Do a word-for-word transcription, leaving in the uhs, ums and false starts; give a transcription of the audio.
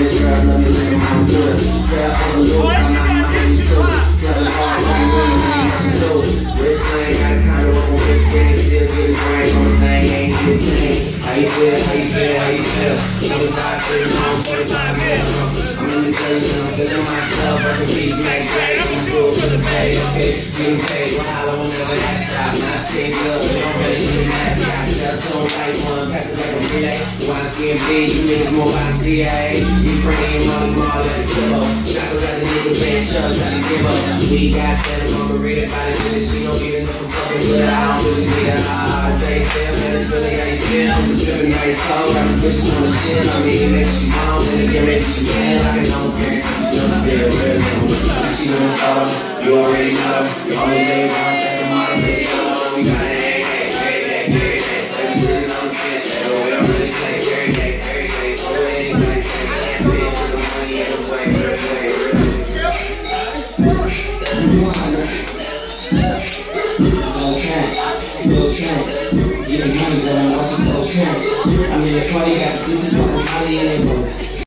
rich girls love me like I'm good. Girl, I'm a little, I'm not mine too. Girl, the heart, I'm really, really what you do. Wrist playing, got a kind of work on wrist game. Still getting brain on the thing, ain't get changed. How you feel, how you feel, how you feel? twenty-five, thirty, forty-five mil. I'm in the place, I'm feeling myself. That's a piece, make great. I'm doing for the pay, okay? Getting paid, we'll holler whenever that stop. Not saying good, we don't really need a mask. Got shots on like one, pass it like a relay. Y C M B, you niggas more by the C I A. You praying money more like a kilo. Shackles at the niggas ain't sure, try to give up. We got standing on the read about it, shit, she don't even know I'm fucking good. I don't really need a hard say, feel, man, it's really how you feel. I'm dripping nice cold, got these bitches on the shit. I mean, if she wants, then again, maybe she can. Like a nose game, she know the real, real name. Like she know the photo, you already know. You always lay down, set the model, baby, know. We got an egg, egg, egg, egg, egg, egg. Every sitting on the bitch, we don't really play every day, every day. Oh, anybody say, can't say it, put the money in the way, real way, real way. No chance, no chance. Getting money, but I'm also so chance. I'm in the party, got the pieces of the money in it.